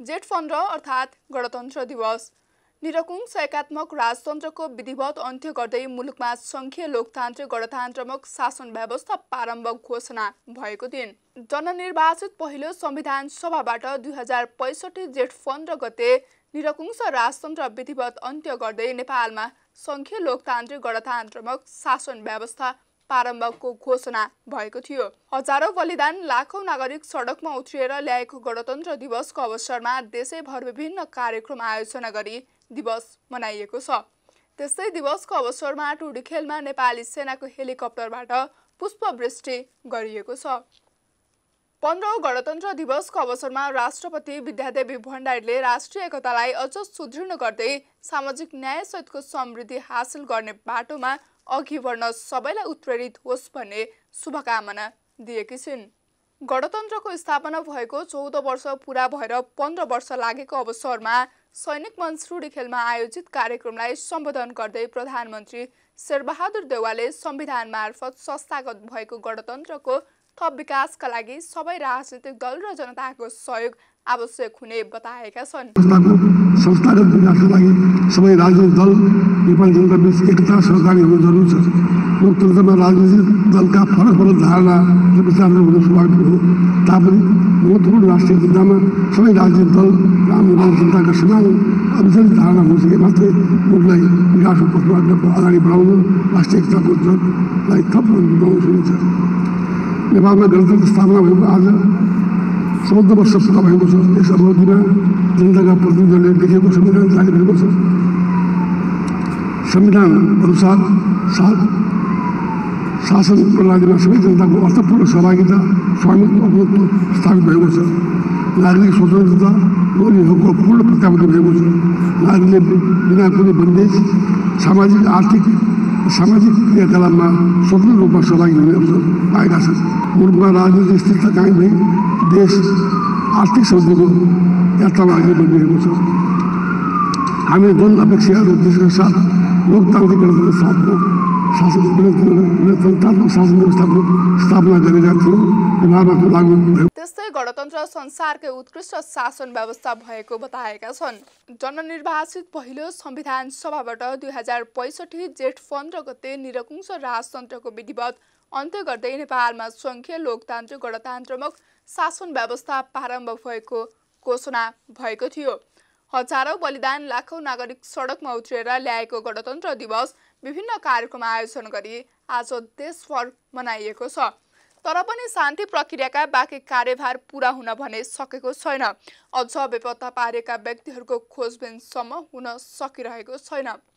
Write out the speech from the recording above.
जेठ 15 अर्थात् गणतन्त्र दिवस निरकुंश एकात्मक राजतन्त्रको विधिवत अन्त्य गर्दै मुलुकमा संघीय लोकतान्त्रिक गणतन्त्रात्मक शासन व्यवस्था प्रारम्भ घोषणा भएको दिन। जननिर्वाचित पहिलो संविधान सभाबाट 2065 जेठ 15 गते निरकुंश राजतन्त्र विधिवत अन्त्य गर्दै नेपालमा संघीय लोकतान्त्रिक गणतन्त्रात्मक शासन व्यवस्था प्रारम्भको घोषणा भएको थियो। हजारौं बलिदान, लाखौं नागरिक सडकमा उत्रिएर ल्याएको गणतन्त्र दिवसको अवसरमा देशैभर विभिन्न कार्यक्रम आयोजना गरी दिवस मनाइएको छ। त्यस्तै दिवसको अवसरमा टुडीखेलमा नेपाली सेनाको हेलिकप्टरबाट पुष्पवृष्टि गरिएको छ। 15औं गणतन्त्र दिवसको अवसरमा राष्ट्रपति विद्यादेवी भण्डारीले राष्ट्रिय एकतालाई अझ सुदृढ गर्दै सामाजिक न्यायसहितको समृद्धि हासिल गर्ने बाटोमा अघि बढ्न सबैलाई उत्प्रेरित होस् भन्ने शुभकामना दिएकी छिन्। गणतन्त्रको स्थापना भएको 14 वर्ष पूरा भएर 15 वर्ष लागेको अवसरमा सैनिक मञ्च टुडीखेलमा आयोजित कार्यक्रमलाई सम्बोधन गर्दै प्रधानमन्त्री शेरबहादुर देउवाले संविधान मार्फत संस्थागत भएको गणतन्त्रको थप विकासका लागि सबै राजनीतिक दल र जनताको सहयोग आवश्यक हुने बताएका छन्। संस्थागत विकासका लागि सबै राजनीतिक दल नेपाली जनता बीच एकता सहकारी हुनु जरुरी छ। लोकतन्त्रमा राजनीतिक दलका फरक धारणा र विचारहरू हुनु स्वाभाविक हो। तापनि महत्त्वपूर्ण राष्ट्रिय मुद्दामा सबै राजनीतिक दल र आम जनताका समान अविचलित धारणा हुनसके मात्रै मुलुकलाई विकासको पथमा अगाडि बढाउन राष्ट्रिय एकताको जगलाई थप मजबुत हुनेछ। नेपालमा गणतन्त्र स्थापना भएको आज 14 वर्ष पुरा भएको छ। यस अवधिमा जनताका प्रतिनिधिहरूले लेखेको संविधान जारी भएको छ। संविधान अनुसार शासन प्रणालीमा सबै जनताको अर्थपूर्ण सहभागिता, स्वामित्व, अपनत्व स्थापित भएको छ। नागरिक स्वतन्त्रता मौलिक हकको पूर्ण प्रत्याभूति भएको छ। नागरिकले बिना कुनै बन्देज सामाजिक क्रियाकलापमा स्वतन्त्र रूपमा सहभागी हुने अवसर पाएका छन्। मुलुकमा राजनीतिक स्थिरता कायम भई देश आर्थिक समृद्धिको यात्रामा अघि बढिरहेको छ। हामीले जन अपेक्षा र उद्देश्यका साथ लोकतान्त्रिक गणतन्त्रात्मक शासन व्यवस्थाको स्थापना गरेका थियौँ। त्यस्तै गणतन्त्र संसारकै उत्कृष्ट शासन व्यवस्था भएको बताएका छन्। जननिर्वाचित पहिलो संविधान सभाबाट 2065 जेठ 15 गते निरकुंश राजतन्त्रको विधिवत अन्त्य गर्दै नेपालमा संघीय लोकतान्त्रिक गणतन्त्रात्मक शासन व्यवस्था प्रारम्भ भएको घोषणा भएको थियो। हजारौं बलिदान, लाखौं नागरिक सडकमा उत्रिएर ल्याएको गणतन्त्र दिवस विभिन्न कार्यक्रम आयोजना गरी आज देशभर मनाइएको छ। तर पनि शान्ति प्रक्रियाका बाँकी कार्यभार पूरा हुन भने सकेको छैन। अझ बेपत्ता पारेका व्यक्तिहरूको खोजबिनसम्म हुन सकिरहेको छैन।